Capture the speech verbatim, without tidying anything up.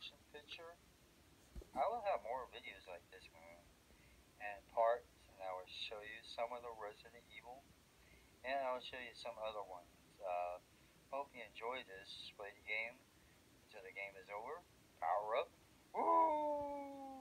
motion picture. I will have more videos like this one and parts, and I will show you some of the Resident Evil, and I will show you some other ones. Uh, hope you enjoy this. Play the game until the game is over. Power up. Woo!